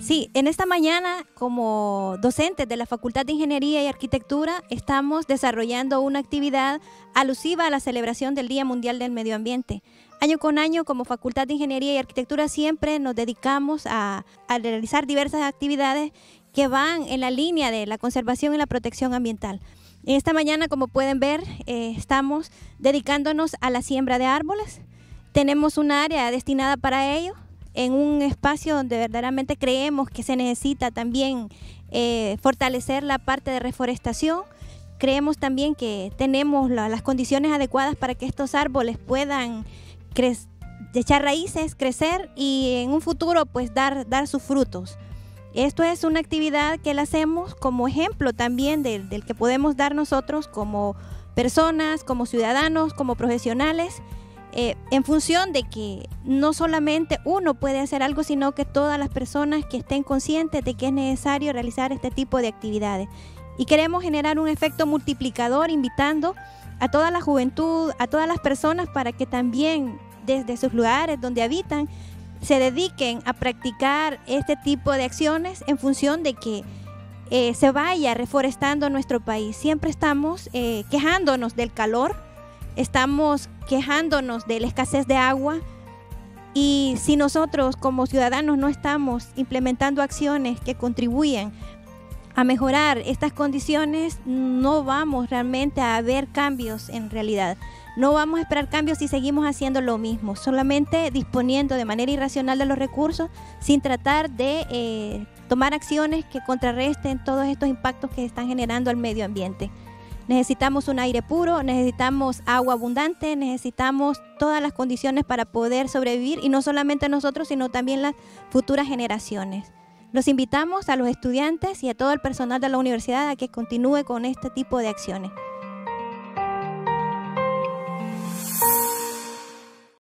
Sí, en esta mañana, como docentes de la Facultad de Ingeniería y Arquitectura, estamos desarrollando una actividad alusiva a la celebración del Día Mundial del Medio Ambiente. Año con año, como Facultad de Ingeniería y Arquitectura, siempre nos dedicamos a realizar diversas actividades que van en la línea de la conservación y la protección ambiental. En esta mañana, como pueden ver, estamos dedicándonos a la siembra de árboles. Tenemos un área destinada para ello, en un espacio donde verdaderamente creemos que se necesita también fortalecer la parte de reforestación. Creemos también que tenemos las condiciones adecuadas para que estos árboles puedan echar raíces, crecer y en un futuro pues dar sus frutos. Esto es una actividad que la hacemos como ejemplo también del que podemos dar nosotros como personas, como ciudadanos, como profesionales, en función de que no solamente uno puede hacer algo, sino que todas las personas que estén conscientes de que es necesario realizar este tipo de actividades. Y queremos generar un efecto multiplicador invitando a toda la juventud, a todas las personas para que también desde sus lugares donde habitan se dediquen a practicar este tipo de acciones en función de que se vaya reforestando nuestro país. Siempre estamos quejándonos del calor, estamos quejándonos de la escasez de agua, y si nosotros como ciudadanos no estamos implementando acciones que contribuyen a mejorar estas condiciones, no vamos realmente a ver cambios en realidad. No vamos a esperar cambios si seguimos haciendo lo mismo, solamente disponiendo de manera irracional de los recursos sin tratar de tomar acciones que contrarresten todos estos impactos que están generando al medio ambiente. Necesitamos un aire puro, necesitamos agua abundante, necesitamos todas las condiciones para poder sobrevivir, y no solamente nosotros, sino también las futuras generaciones. Los invitamos a los estudiantes y a todo el personal de la universidad a que continúe con este tipo de acciones.